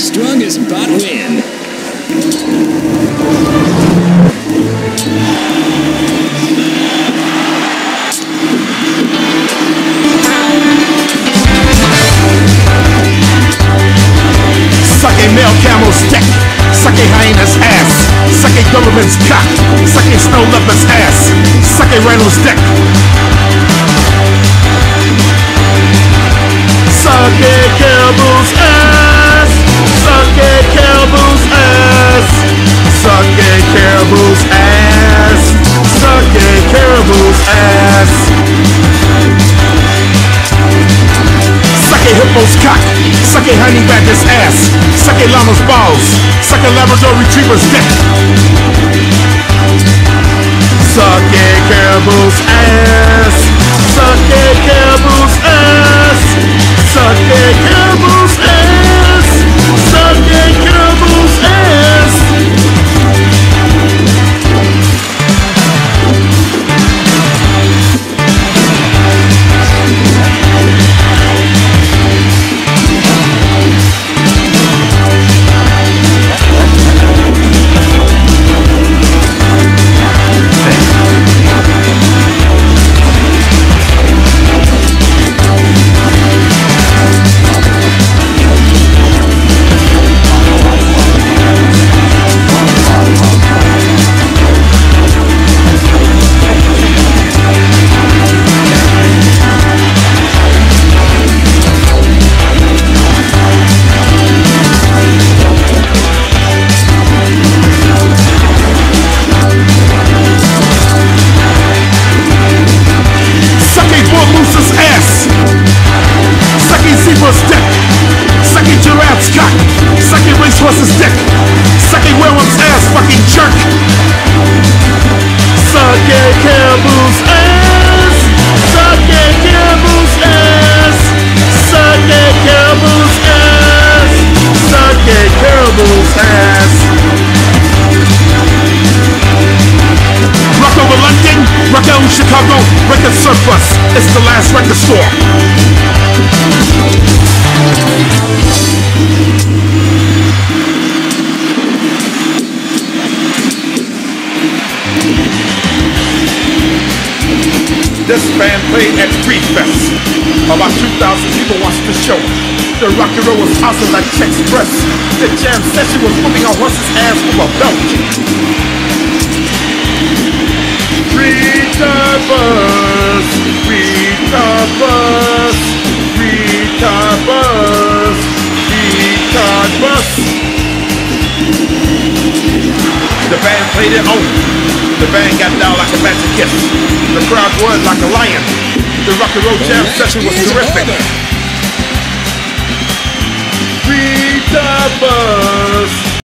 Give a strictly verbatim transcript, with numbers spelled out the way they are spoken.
strongest bot win. Suck a male camel's dick, suck a hyena's ass, suck a Doberman's cock, suck a snow leopard's ass, suck a rhino's dick. Suck a caribou's ass, suck a caribou's ass, suck a caribou's ass, suck a caribou's ass. Suck a hippo's cock, suck a honey badger's ass, suck a llama's balls, suck a Labrador retriever's dick. Suck a caribou's ass, suck a caribou's ass, suck a caribou's ass, suck a caribou's ass. Horse's dick, suck a werewolf's ass, fucking jerk. Suck a caribou's ass, suck a caribou's ass, suck a caribou's ass, suck a caribou's ass. Rock over London, rock over Chicago, record surplus, it's the last record store. This band played at Street Fest. About two thousand people watched the show. The rock and roll was awesome like Chex Press. The jam session was whooping a horse's ass with a belt. Retard bus, retard bus, retard bus, retard bus. The band played it on. The band got down like a magic kiss. The crowd roared like a lion. The rock and roll jam session was terrific. Retard bus.